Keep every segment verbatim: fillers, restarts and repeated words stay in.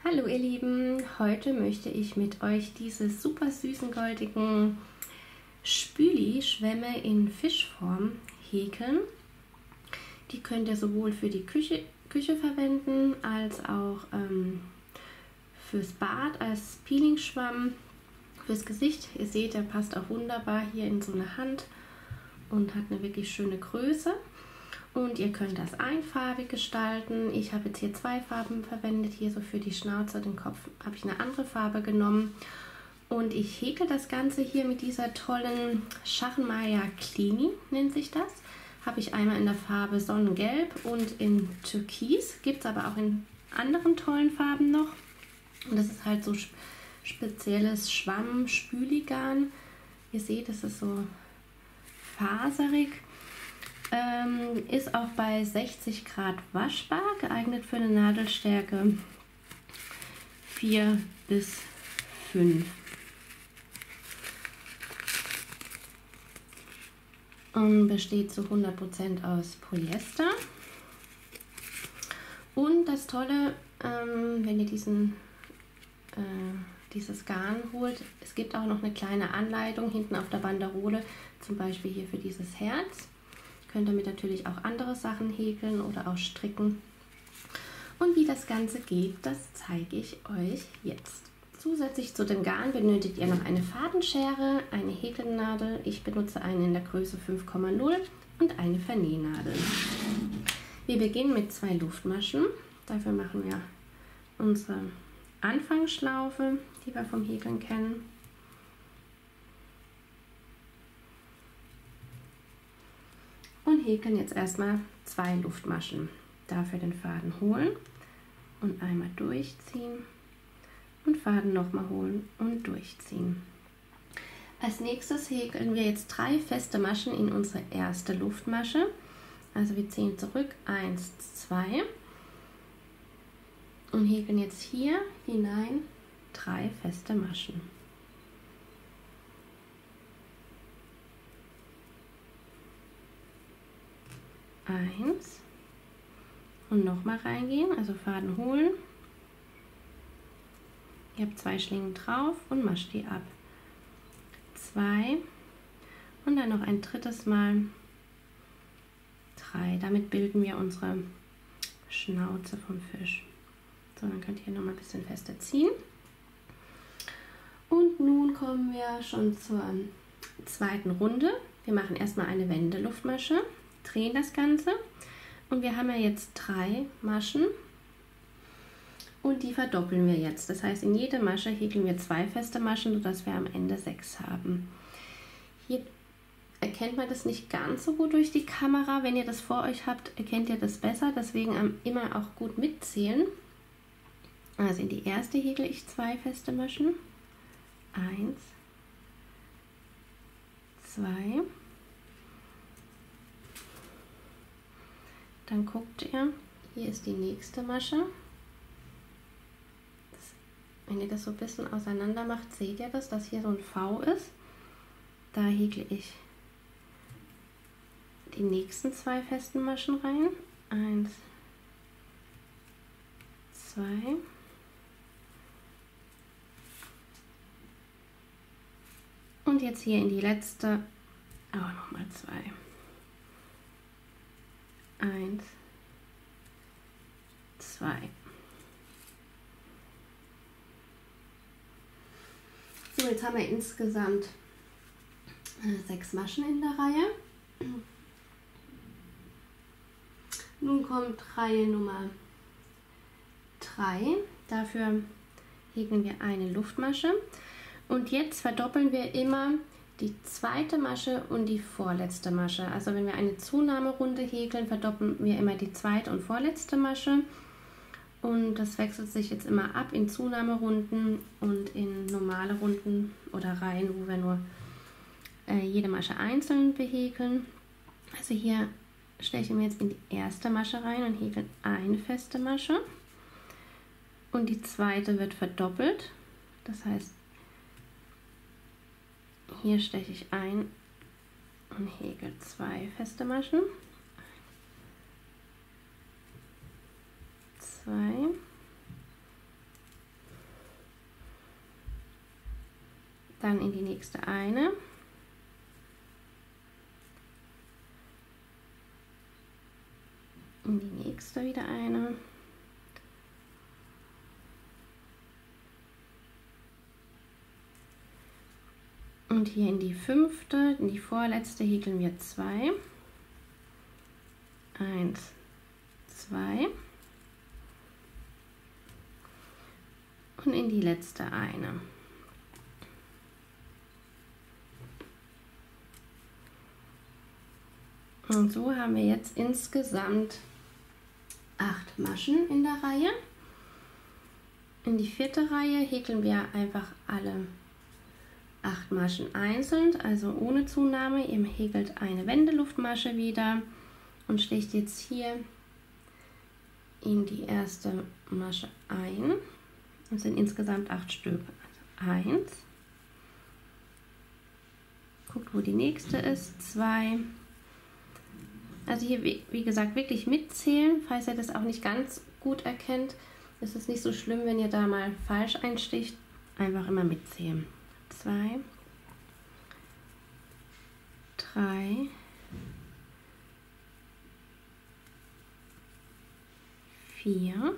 Hallo ihr Lieben, heute möchte ich mit euch diese super süßen goldigen Spüli-Schwämme in Fischform häkeln. Die könnt ihr sowohl für die Küche, Küche verwenden, als auch ähm, fürs Bad als Peeling-Schwamm, fürs Gesicht. Ihr seht, der passt auch wunderbar hier in so eine Hand und hat eine wirklich schöne Größe. Und ihr könnt das einfarbig gestalten. Ich habe jetzt hier zwei Farben verwendet. Hier so für die Schnauze, den Kopf habe ich eine andere Farbe genommen. Und ich häkel das Ganze hier mit dieser tollen Schachenmeier Klini, nennt sich das. Habe ich einmal in der Farbe Sonnengelb und in Türkis. Gibt es aber auch in anderen tollen Farben noch. Und das ist halt so spezielles Schwamm-Spüligarn. Ihr seht, das ist so faserig. Ähm, ist auch bei sechzig Grad waschbar, geeignet für eine Nadelstärke vier bis fünf. Und besteht zu hundert Prozent aus Polyester. Und das Tolle, ähm, wenn ihr diesen, äh, dieses Garn holt, es gibt auch noch eine kleine Anleitung hinten auf der Banderole, zum Beispiel hier für dieses Herz. Könnt damit natürlich auch andere Sachen häkeln oder auch stricken. Und wie das Ganze geht, das zeige ich euch jetzt. Zusätzlich zu dem Garn benötigt ihr noch eine Fadenschere, eine Häkelnadel. Ich benutze eine in der Größe fünf Komma null und eine Vernähnadel. Wir beginnen mit zwei Luftmaschen. Dafür machen wir unsere Anfangsschlaufe, die wir vom Häkeln kennen. Und häkeln jetzt erstmal zwei Luftmaschen. Dafür den Faden holen und einmal durchziehen und Faden nochmal holen und durchziehen. Als nächstes häkeln wir jetzt drei feste Maschen in unsere erste Luftmasche. Also wir ziehen zurück, eins, zwei und häkeln jetzt hier hinein drei feste Maschen. Eins und nochmal reingehen, also Faden holen. Ihr habt zwei Schlingen drauf und mascht die ab. Zwei und dann noch ein drittes Mal drei. Damit bilden wir unsere Schnauze vom Fisch. So, dann könnt ihr noch mal ein bisschen fester ziehen. Und nun kommen wir schon zur zweiten Runde. Wir machen erstmal eine Wendeluftmasche. Drehen das Ganze und wir haben ja jetzt drei Maschen und die verdoppeln wir jetzt. Das heißt, in jede Masche häkeln wir zwei feste Maschen, sodass wir am Ende sechs haben. Hier erkennt man das nicht ganz so gut durch die Kamera. Wenn ihr das vor euch habt, erkennt ihr das besser. Deswegen immer auch gut mitzählen. Also in die erste häkle ich zwei feste Maschen. Eins, zwei. Dann guckt ihr, hier ist die nächste Masche. Das, wenn ihr das so ein bisschen auseinander macht, seht ihr das, dass hier so ein V ist. Da häkle ich die nächsten zwei festen Maschen rein. Eins, zwei. Und jetzt hier in die letzte auch nochmal zwei. Eins, zwei. So, jetzt haben wir insgesamt äh, sechs Maschen in der Reihe. Nun kommt Reihe Nummer drei. Dafür häkeln wir eine Luftmasche. Und jetzt verdoppeln wir immer die zweite Masche und die vorletzte Masche. Also wenn wir eine Zunahmerunde häkeln, verdoppeln wir immer die zweite und vorletzte Masche. Und das wechselt sich jetzt immer ab in Zunahmerunden und in normale Runden oder Reihen, wo wir nur äh, jede Masche einzeln behäkeln. Also hier stechen wir jetzt in die erste Masche rein und häkeln eine feste Masche. Und die zweite wird verdoppelt. Das heißt, hier steche ich ein und häkel zwei feste Maschen. Zwei dann in die nächste eine, in die nächste wieder eine, und hier in die fünfte, in die vorletzte häkeln wir zwei, eins, zwei und in die letzte eine. Und so haben wir jetzt insgesamt acht Maschen in der Reihe. In die vierte Reihe häkeln wir einfach alle acht Maschen einzeln, also ohne Zunahme. Ihr häkelt eine Wendeluftmasche wieder und sticht jetzt hier in die erste Masche ein. Das sind insgesamt acht Stück. Also eins. Guckt, wo die nächste ist. Zwei. Also hier, wie gesagt, wirklich mitzählen. Falls ihr das auch nicht ganz gut erkennt, ist es nicht so schlimm, wenn ihr da mal falsch einsticht. Einfach immer mitzählen. Zwei. Drei. Vier.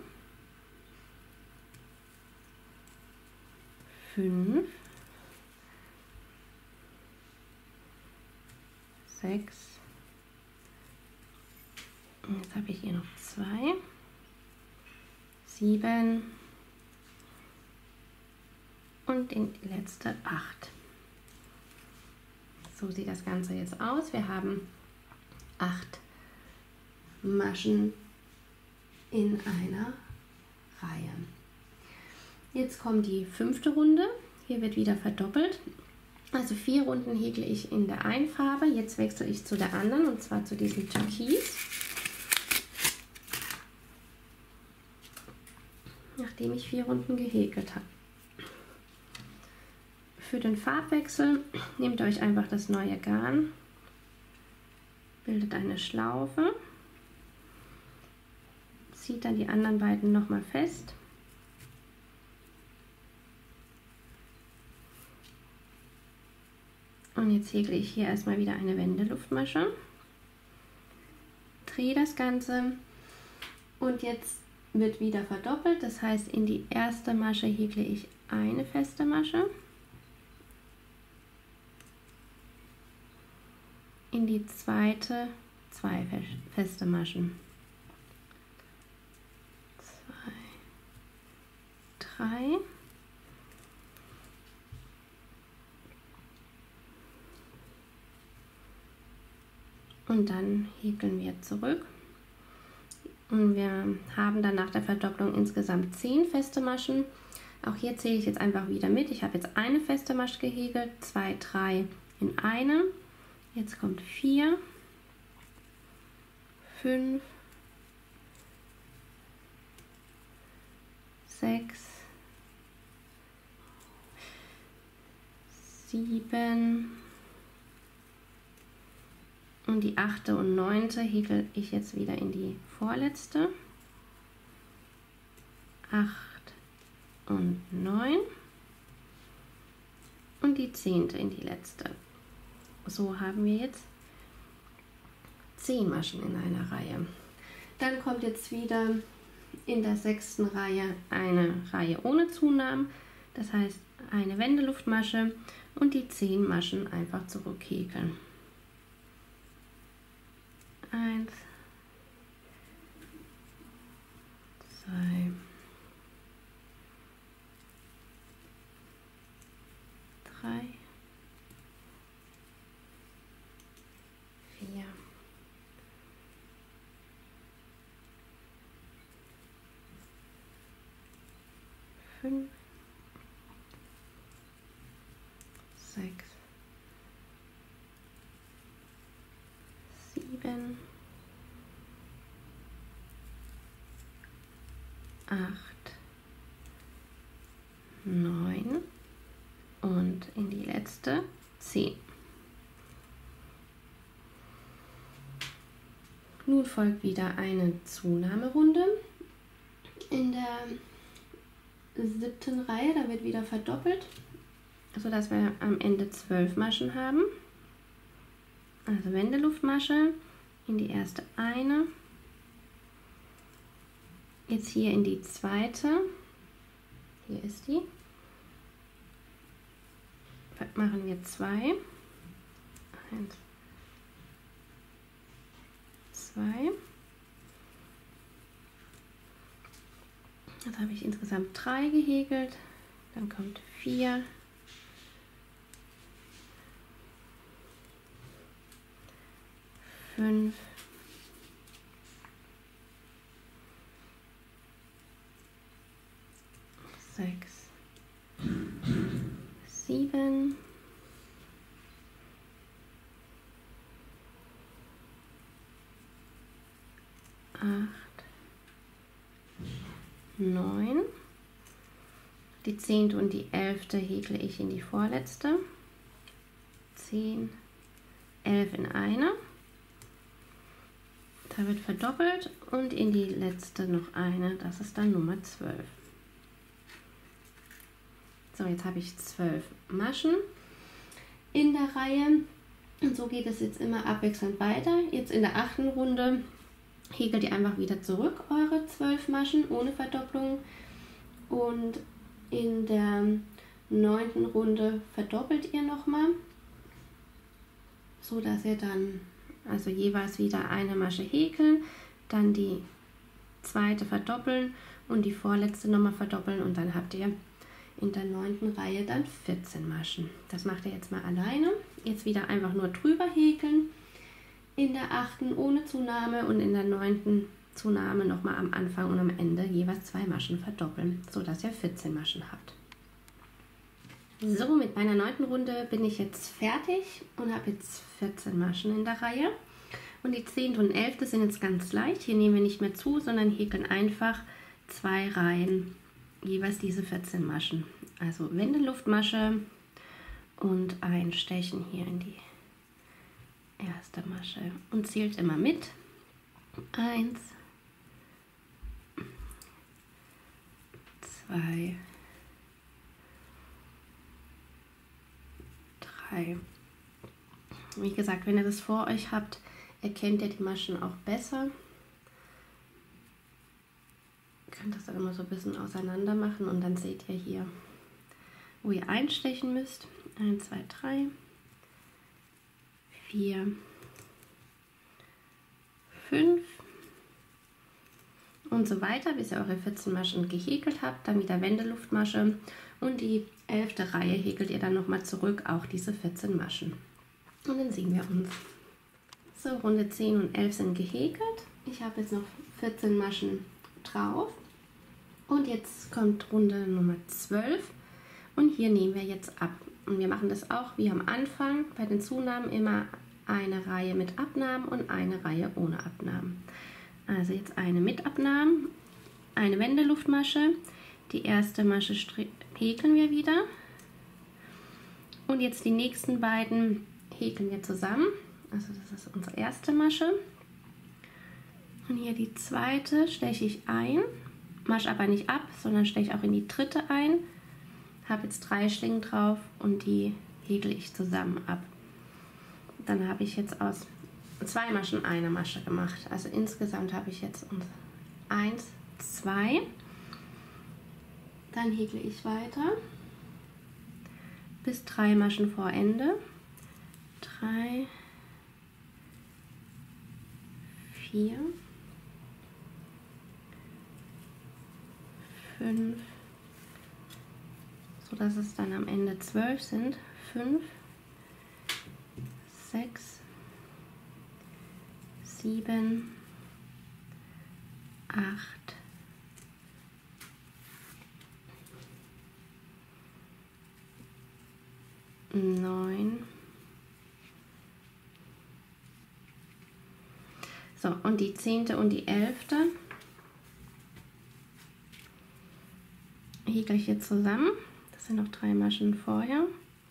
Fünf. Sechs. Jetzt habe ich hier noch zwei, sieben und die letzte acht. So sieht das Ganze jetzt aus. Wir haben acht Maschen in einer Reihe. Jetzt kommt die fünfte Runde. Hier wird wieder verdoppelt. Also vier Runden häkle ich in der einen Farbe. Jetzt wechsle ich zu der anderen, und zwar zu diesem Türkis. Nachdem ich vier Runden gehäkelt habe. Für den Farbwechsel nehmt euch einfach das neue Garn, bildet eine Schlaufe, zieht dann die anderen beiden nochmal fest und jetzt häkle ich hier erstmal wieder eine Wendeluftmasche, drehe das Ganze und jetzt wird wieder verdoppelt, das heißt, in die erste Masche häkle ich eine feste Masche, in die zweite zwei feste Maschen, zwei, drei, und dann häkeln wir zurück. Und wir haben dann nach der Verdopplung insgesamt zehn feste Maschen. Auch hier zähle ich jetzt einfach wieder mit. Ich habe jetzt eine feste Masche gehäkelt, zwei, drei in eine. Jetzt kommt vier, fünf, sechs, sieben und die achte und neunte häkel ich jetzt wieder in die vorletzte, acht und neun und die zehnte in die letzte. So haben wir jetzt zehn Maschen in einer Reihe. Dann kommt jetzt wieder in der sechsten Reihe eine Reihe ohne Zunahmen, das heißt eine Wendeluftmasche und die zehn Maschen einfach zurückhäkeln. Eins, zwei, drei, vier, fünf, sechs, sieben, acht, neun und in die letzte zehn. Nun folgt wieder eine Zunahmerunde. In der siebten Reihe, da wird wieder verdoppelt. sodass wir am Ende zwölf Maschen haben. Also Wendeluftmasche in die erste eine, jetzt hier in die zweite, hier ist die, machen wir zwei, eins, zwei, jetzt habe ich insgesamt drei gehäkelt, dann kommt vier, fünf, sechs, sieben, acht, neun. Die zehnte und die elfte häkle ich in die vorletzte. zehn, elf in eine. Da wird verdoppelt und in die letzte noch eine, das ist dann Nummer zwölf. So, jetzt habe ich zwölf Maschen in der Reihe und so geht es jetzt immer abwechselnd weiter. Jetzt in der achten Runde häkelt ihr einfach wieder zurück eure zwölf Maschen ohne Verdopplung und in der neunten Runde verdoppelt ihr nochmal, so dass ihr dann also jeweils wieder eine Masche häkeln, dann die zweite verdoppeln und die vorletzte nochmal verdoppeln und dann habt ihr in der neunten Reihe dann vierzehn Maschen. Das macht ihr jetzt mal alleine. Jetzt wieder einfach nur drüber häkeln, in der achten ohne Zunahme und in der neunten Zunahme nochmal am Anfang und am Ende jeweils zwei Maschen verdoppeln, so dass ihr vierzehn Maschen habt. So, mit meiner neunten Runde bin ich jetzt fertig und habe jetzt vierzehn Maschen in der Reihe. Und die zehnte und elfte sind jetzt ganz leicht. Hier nehmen wir nicht mehr zu, sondern häkeln einfach zwei Reihen, jeweils diese vierzehn Maschen. Also Wendeluftmasche und ein Stechen hier in die erste Masche. Und zählt immer mit. Eins, zwei, drei. Wie gesagt, wenn ihr das vor euch habt, erkennt ihr die Maschen auch besser. Ihr könnt das dann immer so ein bisschen auseinander machen und dann seht ihr hier, wo ihr einstechen müsst. eins, zwei, drei, vier, fünf und so weiter, bis ihr eure vierzehn Maschen gehäkelt habt. Dann wieder Wendeluftmasche und die elfte Reihe häkelt ihr dann nochmal zurück, auch diese vierzehn Maschen. Und dann sehen wir uns. So, Runde zehn und elf sind gehäkelt. Ich habe jetzt noch vierzehn Maschen drauf. Und jetzt kommt Runde Nummer zwölf. Und hier nehmen wir jetzt ab. Und wir machen das auch wie am Anfang. Bei den Zunahmen immer eine Reihe mit Abnahmen und eine Reihe ohne Abnahmen. Also jetzt eine mit Abnahmen, eine Wendeluftmasche. Die erste Masche häkeln wir wieder. Und jetzt die nächsten beiden häkeln wir zusammen. Also das ist unsere erste Masche. Und hier die zweite steche ich ein, masche aber nicht ab, sondern steche auch in die dritte ein. Habe jetzt drei Schlingen drauf und die häkle ich zusammen ab. Dann habe ich jetzt aus zwei Maschen eine Masche gemacht. Also insgesamt habe ich jetzt eins, zwei. Dann häkle ich weiter bis drei Maschen vor Ende. drei, vier, fünf, so dass es dann am Ende zwölf sind. fünf, sechs, sieben, acht, neun. So, und die zehnte und die elfte häkle ich jetzt zusammen. Das sind noch drei Maschen vorher.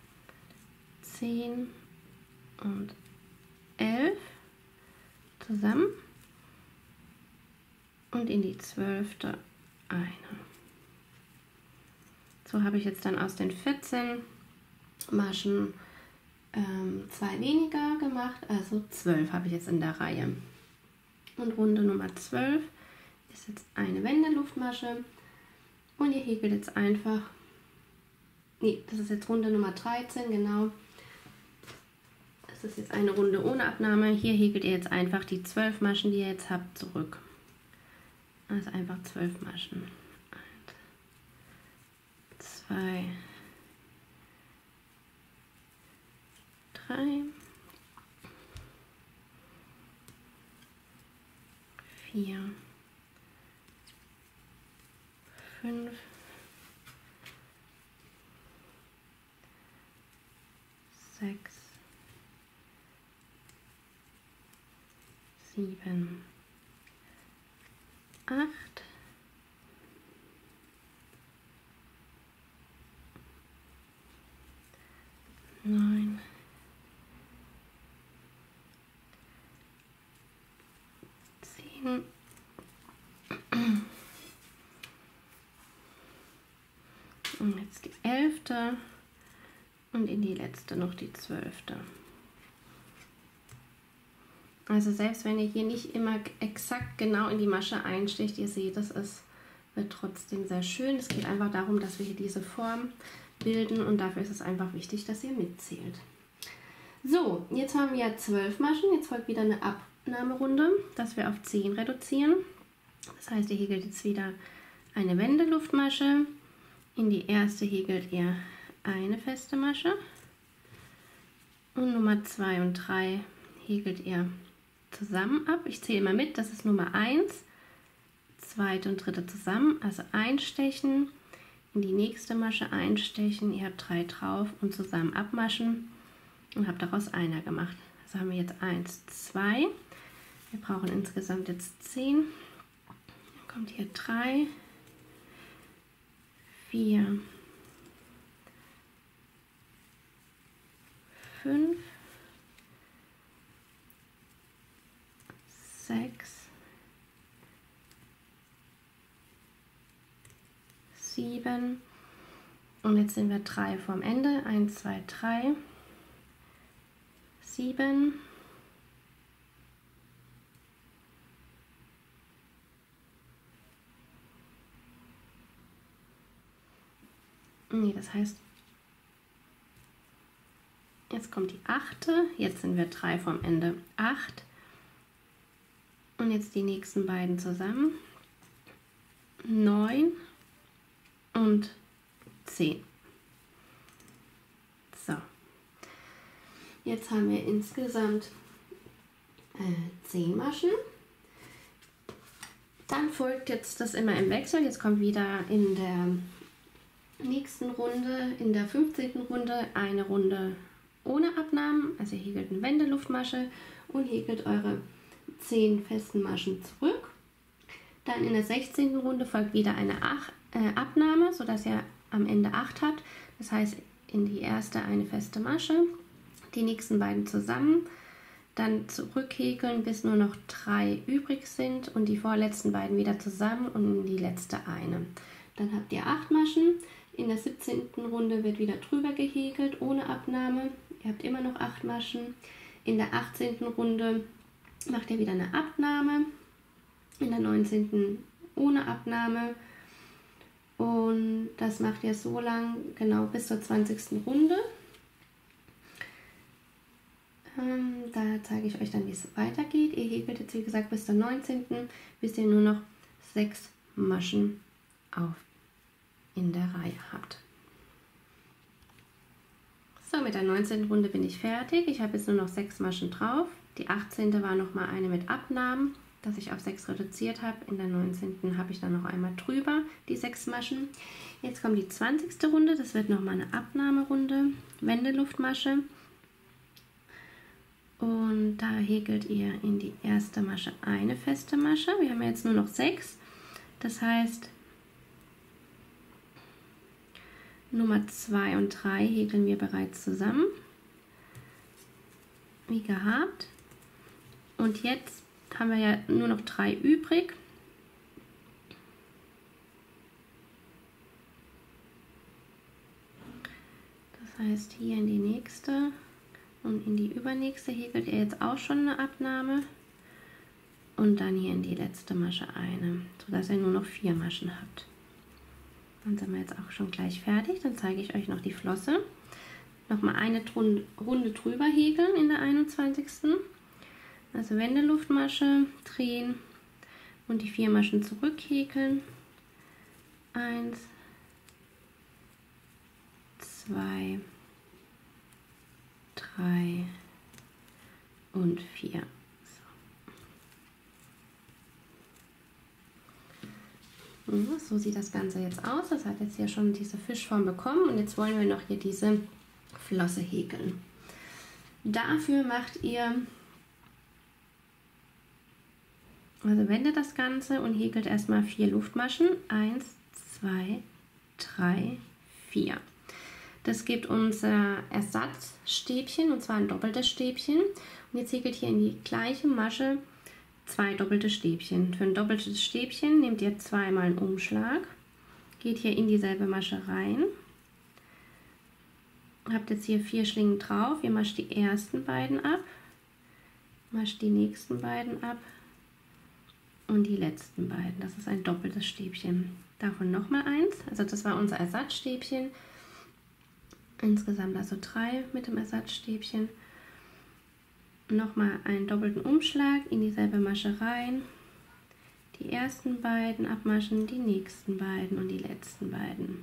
zehn und elf zusammen. Und in die zwölfte eine. So habe ich jetzt dann aus den vierzehn Maschen ähm, zwei weniger gemacht, also zwölf habe ich jetzt in der Reihe. Und Runde Nummer zwölf ist jetzt eine Wendeluftmasche und ihr häkelt jetzt einfach, nee, das ist jetzt Runde Nummer dreizehn, genau. Das ist jetzt eine Runde ohne Abnahme. Hier häkelt ihr jetzt einfach die zwölf Maschen, die ihr jetzt habt, zurück. Also einfach zwölf Maschen. eins, zwei, drei, vier, fünf, sechs, sieben, acht, neun, zehn, und jetzt die elfte und in die letzte noch die zwölfte. Also selbst wenn ihr hier nicht immer exakt genau in die Masche einsticht, ihr seht, es ist, wird trotzdem sehr schön. Es geht einfach darum, dass wir hier diese Form bilden und dafür ist es einfach wichtig, dass ihr mitzählt. So, jetzt haben wir zwölf Maschen, jetzt folgt wieder eine Abnahmerunde, dass wir auf zehn reduzieren. Das heißt, ihr häkelt jetzt wieder eine Wendeluftmasche, in die erste häkelt ihr eine feste Masche und Nummer zwei und drei häkelt ihr zusammen ab. Ich zähle mal mit, das ist Nummer eins, zweite und dritte zusammen, also einstechen, in die nächste Masche einstechen, ihr habt drei drauf und zusammen abmaschen und habt daraus einer gemacht. Also haben wir jetzt eins, zwei, wir brauchen insgesamt jetzt zehn, dann kommt hier drei, vier, fünf, sechs, sieben und jetzt sind wir drei vorm Ende. eins, zwei, drei, sieben, nee, das heißt, jetzt kommt die achte, jetzt sind wir drei vorm Ende, acht. Und jetzt die nächsten beiden zusammen. neun und zehn. So. Jetzt haben wir insgesamt äh, zehn Maschen. Dann folgt jetzt das immer im Wechsel. Jetzt kommt wieder in der nächsten Runde, in der fünfzehnten Runde, eine Runde ohne Abnahmen. Also ihr häkelt eine Wendeluftmasche und häkelt eure zehn festen Maschen zurück. Dann in der sechzehnten Runde folgt wieder eine Ach, äh, Abnahme, sodass ihr am Ende acht habt. Das heißt, in die erste eine feste Masche, die nächsten beiden zusammen, dann zurückhäkeln, bis nur noch drei übrig sind und die vorletzten beiden wieder zusammen und in die letzte eine. Dann habt ihr acht Maschen. In der siebzehnten Runde wird wieder drüber gehäkelt, ohne Abnahme. Ihr habt immer noch acht Maschen. In der achtzehnten Runde macht ihr wieder eine Abnahme, in der neunzehnten ohne Abnahme und das macht ihr so lang, genau bis zur zwanzigsten Runde. Ähm, da zeige ich euch dann, wie es weitergeht. Ihr häkelt jetzt wie gesagt bis zur neunzehnten bis ihr nur noch sechs Maschen auf in der Reihe habt. So, mit der neunzehnten Runde bin ich fertig. Ich habe jetzt nur noch sechs Maschen drauf. Die achtzehnte war noch mal eine mit Abnahmen, dass ich auf sechs reduziert habe. In der neunzehnten habe ich dann noch einmal drüber die sechs Maschen. Jetzt kommt die zwanzigste Runde. Das wird noch mal eine Abnahmerunde, Wendeluftmasche. Und da häkelt ihr in die erste Masche eine feste Masche. Wir haben jetzt nur noch sechs. Das heißt, Nummer zwei und drei häkeln wir bereits zusammen, wie gehabt. Und jetzt haben wir ja nur noch drei übrig. Das Das heißt, hier in die nächste und in die übernächste häkelt ihr jetzt auch schon eine Abnahme. Und dann hier in die letzte Masche eine, sodass ihr nur noch vier Maschen habt. Dann sind wir jetzt auch schon gleich fertig. Dann zeige ich euch noch die Flosse. Nochmal eine Runde drüber häkeln in der einundzwanzigsten Also Wendeluftmasche drehen und die vier Maschen zurückhäkeln. Eins, zwei, drei und vier. So sieht das Ganze jetzt aus. Das hat jetzt hier schon diese Fischform bekommen und jetzt wollen wir noch hier diese Flosse häkeln. Dafür macht ihr, also wendet das Ganze und häkelt erstmal vier Luftmaschen. Eins, zwei, drei, vier. Das gibt unser Ersatzstäbchen und zwar ein doppeltes Stäbchen. Und jetzt häkelt hier in die gleiche Masche zwei doppelte Stäbchen. Für ein doppeltes Stäbchen nehmt ihr zweimal einen Umschlag, geht hier in dieselbe Masche rein, habt jetzt hier vier Schlingen drauf, ihr mascht die ersten beiden ab, mascht die nächsten beiden ab und die letzten beiden. Das ist ein doppeltes Stäbchen. Davon nochmal eins, also das war unser Ersatzstäbchen. Insgesamt also drei mit dem Ersatzstäbchen. Nochmal einen doppelten Umschlag in dieselbe Masche rein, die ersten beiden abmaschen, die nächsten beiden und die letzten beiden.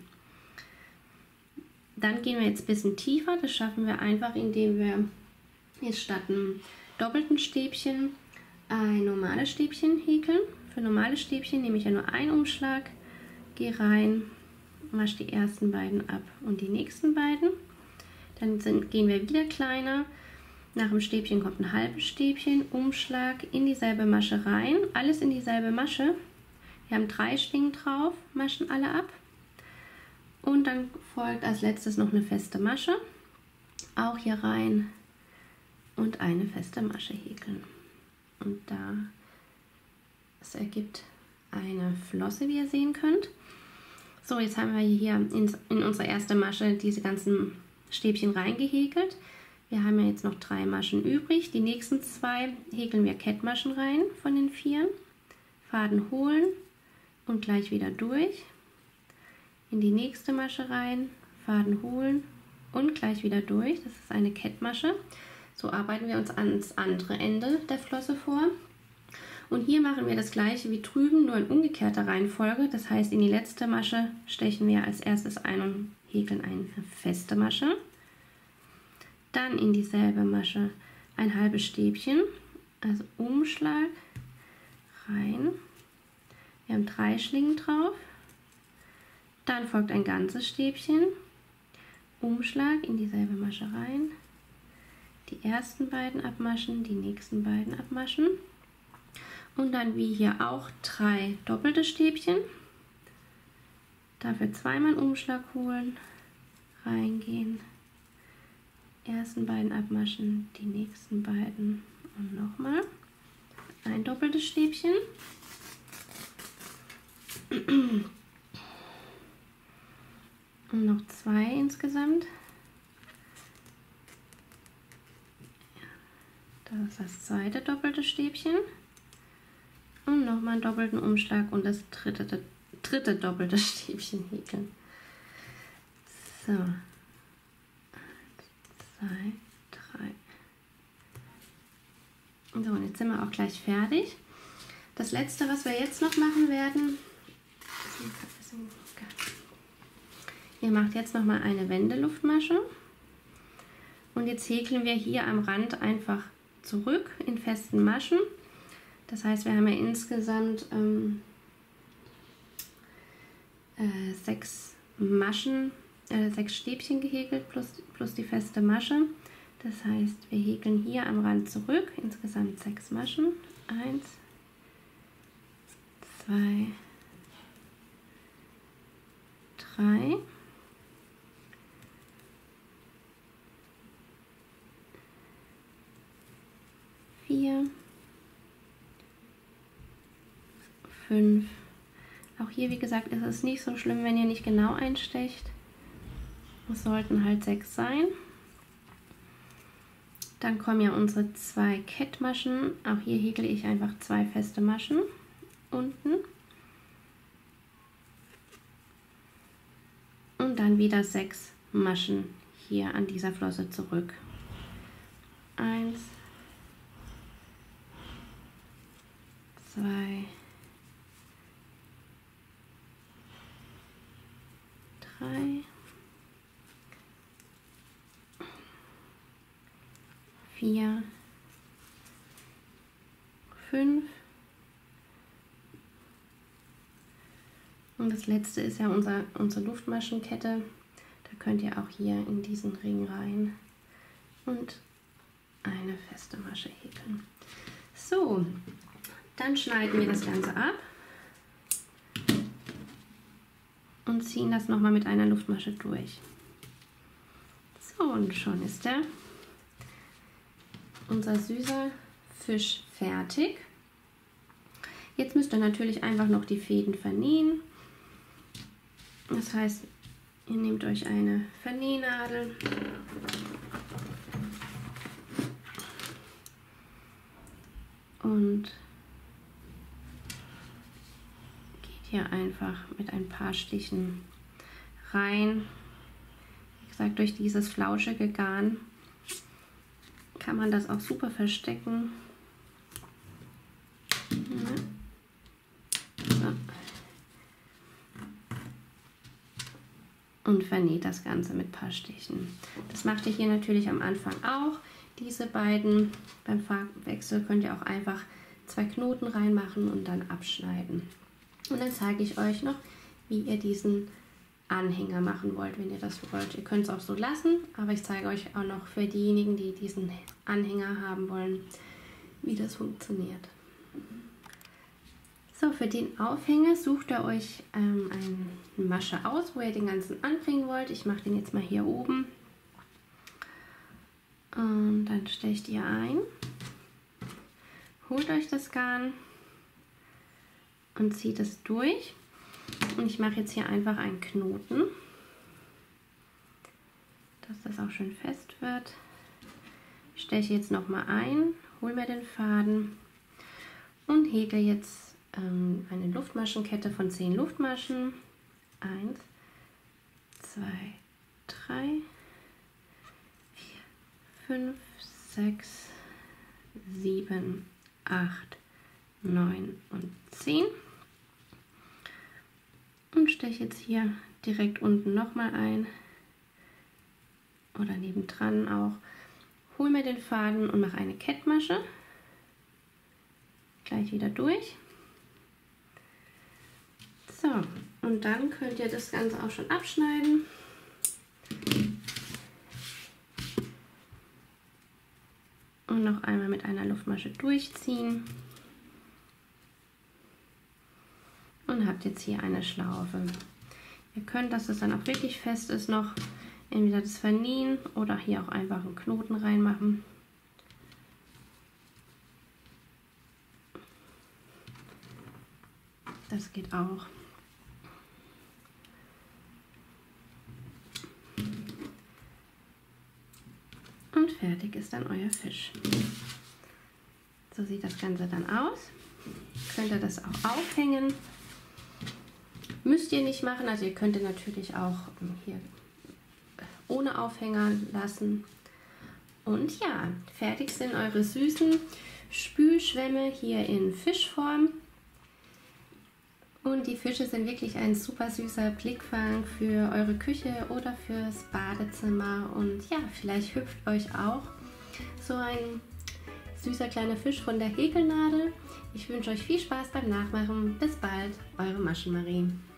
Dann gehen wir jetzt ein bisschen tiefer, das schaffen wir einfach, indem wir jetzt statt einem doppelten Stäbchen ein normales Stäbchen häkeln. Für normale Stäbchen nehme ich ja nur einen Umschlag, gehe rein, wasche die ersten beiden ab und die nächsten beiden. Dann sind, gehen wir wieder kleiner. Nach dem Stäbchen kommt ein halbes Stäbchen, Umschlag in dieselbe Masche rein, alles in dieselbe Masche. Wir haben drei Schlingen drauf, maschen alle ab. Und dann folgt als letztes noch eine feste Masche. Auch hier rein und eine feste Masche häkeln. Und da, es ergibt eine Flosse, wie ihr sehen könnt. So, jetzt haben wir hier in, in unsere erste Masche diese ganzen Stäbchen reingehäkelt. Wir haben ja jetzt noch drei Maschen übrig. Die nächsten zwei häkeln wir Kettmaschen rein von den vieren. Faden holen und gleich wieder durch. In die nächste Masche rein, Faden holen und gleich wieder durch. Das ist eine Kettmasche. So arbeiten wir uns ans andere Ende der Flosse vor. Und hier machen wir das gleiche wie drüben, nur in umgekehrter Reihenfolge. Das heißt, in die letzte Masche stechen wir als erstes ein und häkeln eine feste Masche. Dann in dieselbe Masche ein halbes Stäbchen, also Umschlag, rein. Wir haben drei Schlingen drauf. Dann folgt ein ganzes Stäbchen, Umschlag in dieselbe Masche rein. Die ersten beiden abmaschen, die nächsten beiden abmaschen. Und dann wie hier auch drei doppelte Stäbchen. Dafür zweimal Umschlag holen, reingehen. Ersten beiden abmaschen, die nächsten beiden und nochmal ein doppeltes Stäbchen. Und noch zwei insgesamt. Das ist das zweite doppelte Stäbchen. Und nochmal einen doppelten Umschlag und das dritte, dritte doppelte Stäbchen häkeln. So. Zwei, drei. So, und jetzt sind wir auch gleich fertig. Das letzte, was wir jetzt noch machen werden, ihr macht jetzt noch mal eine Wendeluftmasche und jetzt häkeln wir hier am Rand einfach zurück in festen Maschen. Das heißt, wir haben ja insgesamt ähm, äh, sechs Maschen, äh, sechs Stäbchen gehäkelt plus, plus die feste Masche. Das heißt, wir häkeln hier am Rand zurück, insgesamt sechs Maschen. Eins, zwei, drei. Vier, fünf. Auch hier, wie gesagt, ist es nicht so schlimm, wenn ihr nicht genau einstecht. Es sollten halt sechs sein. Dann kommen ja unsere zwei Kettmaschen. Auch hier häkle ich einfach zwei feste Maschen unten. Und dann wieder sechs Maschen hier an dieser Flosse zurück. Eins, zwei, drei, vier, fünf. Und das letzte ist ja unser, unsere Luftmaschenkette. Da könnt ihr auch hier in diesen Ring rein und eine feste Masche häkeln. So, dann schneiden wir das Ganze ab und ziehen das nochmal mit einer Luftmasche durch. So, und schon ist der unser süßer Fisch fertig. Jetzt müsst ihr natürlich einfach noch die Fäden vernähen. Das heißt, ihr nehmt euch eine Vernähnadel und geht hier einfach mit ein paar Stichen rein. Wie gesagt, durch dieses flauschige Garn kann man das auch super verstecken. So. Und vernäht das Ganze mit ein paar Stichen. Das macht ihr hier natürlich am Anfang auch. Diese beiden, beim Farbwechsel könnt ihr auch einfach zwei Knoten reinmachen und dann abschneiden. Und dann zeige ich euch noch, wie ihr diesen Anhänger machen wollt, wenn ihr das wollt. Ihr könnt es auch so lassen, aber ich zeige euch auch noch für diejenigen, die diesen Anhänger haben wollen, wie das funktioniert. So, für den Aufhänger sucht ihr euch ähm, eine Masche aus, wo ihr den ganzen anbringen wollt. Ich mache den jetzt mal hier oben. Und dann stecht ihr ein, holt euch das Garn und zieht es durch. Und ich mache jetzt hier einfach einen Knoten, dass das auch schön fest wird. Ich steche jetzt nochmal ein, hole mir den Faden und häkle jetzt ähm, eine Luftmaschenkette von zehn Luftmaschen. eins, zwei, drei, vier, fünf, sechs, sieben, acht, neun und zehn. Und steche jetzt hier direkt unten nochmal ein oder nebendran auch. Hole mir den Faden und mache eine Kettmasche. Gleich wieder durch. So, und dann könnt ihr das Ganze auch schon abschneiden. Und noch einmal mit einer Luftmasche durchziehen. Und habt jetzt hier eine Schlaufe. Ihr könnt, dass es dann auch wirklich fest ist, noch entweder das vernähen oder hier auch einfach einen Knoten reinmachen. Das geht auch. Und fertig ist dann euer Fisch. So sieht das Ganze dann aus. Könnt ihr das auch aufhängen. Müsst ihr nicht machen, also ihr könnt natürlich auch hier ohne Aufhänger lassen. Und ja, fertig sind eure süßen Spülschwämme hier in Fischform. Und die Fische sind wirklich ein super süßer Blickfang für eure Küche oder fürs Badezimmer. Und ja, vielleicht hüpft euch auch so ein süßer kleiner Fisch von der Häkelnadel. Ich wünsche euch viel Spaß beim Nachmachen. Bis bald, eure Maschenmarie.